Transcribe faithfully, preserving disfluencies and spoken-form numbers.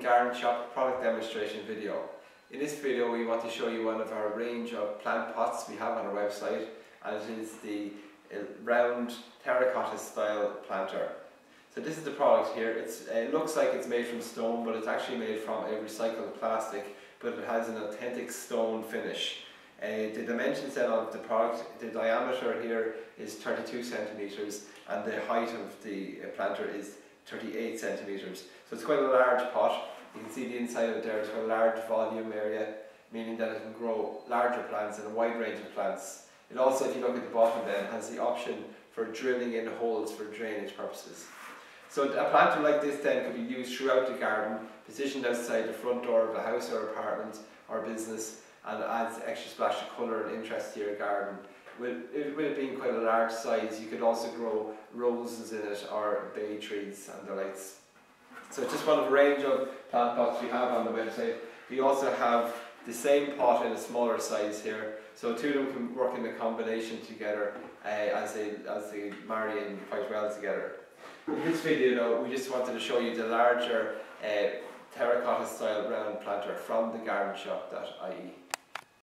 Garden Shop product demonstration video. In this video we want to show you one of our range of plant pots we have on our website, and it is the uh, round terracotta style planter. So this is the product here. It's, uh, it looks like it's made from stone, but it's actually made from a recycled plastic, but it has an authentic stone finish. Uh, the dimensions then of the product, the diameter here is thirty-two centimeters and the height of the uh, planter is thirty-eight centimeters. So it's quite a large pot. You can see the inside of it there. It's quite a large volume area, meaning that it can grow larger plants and a wide range of plants. It also, if you look at the bottom then, has the option for drilling in holes for drainage purposes. So a planter like this then could be used throughout the garden, positioned outside the front door of a house or apartment or business, and adds extra splash of colour and interest to your garden. With it, with it being quite a large size, you could also grow roses in it or bay trees and the likes. So it's just one of a range of plant pots we have on the website. We also have the same pot in a smaller size here, so two of them can work in a combination together uh, as they as they marry in quite well together. In this video though, we just wanted to show you the larger uh, terracotta style round planter from the garden shop dot I E.